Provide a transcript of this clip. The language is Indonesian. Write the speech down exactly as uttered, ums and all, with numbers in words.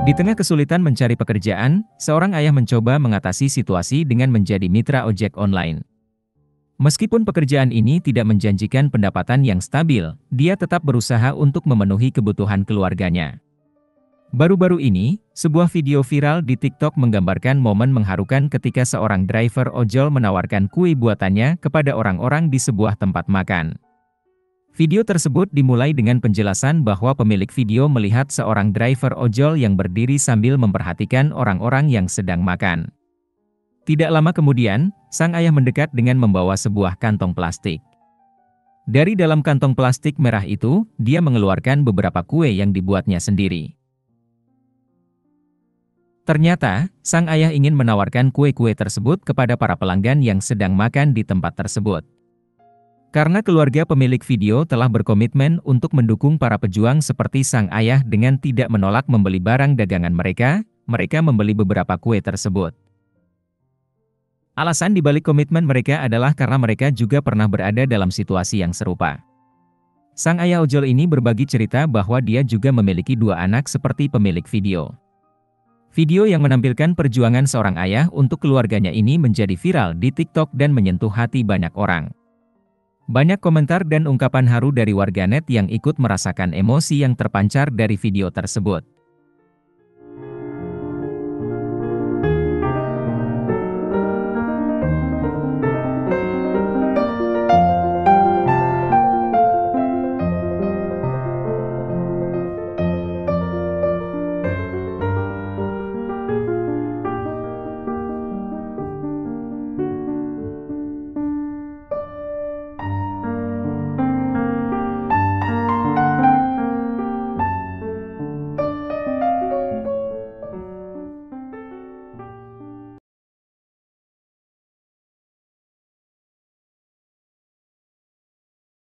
Di tengah kesulitan mencari pekerjaan, seorang ayah mencoba mengatasi situasi dengan menjadi mitra ojek online. Meskipun pekerjaan ini tidak menjanjikan pendapatan yang stabil, dia tetap berusaha untuk memenuhi kebutuhan keluarganya. Baru-baru ini, sebuah video viral di TikTok menggambarkan momen mengharukan ketika seorang driver ojol menawarkan kue buatannya kepada orang-orang di sebuah tempat makan. Video tersebut dimulai dengan penjelasan bahwa pemilik video melihat seorang driver ojol yang berdiri sambil memperhatikan orang-orang yang sedang makan. Tidak lama kemudian, sang ayah mendekat dengan membawa sebuah kantong plastik. Dari dalam kantong plastik merah itu, dia mengeluarkan beberapa kue yang dibuatnya sendiri. Ternyata, sang ayah ingin menawarkan kue-kue tersebut kepada para pelanggan yang sedang makan di tempat tersebut. Karena keluarga pemilik video telah berkomitmen untuk mendukung para pejuang seperti sang ayah dengan tidak menolak membeli barang dagangan mereka, mereka membeli beberapa kue tersebut. Alasan dibalik komitmen mereka adalah karena mereka juga pernah berada dalam situasi yang serupa. Sang ayah ojol ini berbagi cerita bahwa dia juga memiliki dua anak seperti pemilik video. Video yang menampilkan perjuangan seorang ayah untuk keluarganya ini menjadi viral di TikTok dan menyentuh hati banyak orang. Banyak komentar dan ungkapan haru dari warganet yang ikut merasakan emosi yang terpancar dari video tersebut.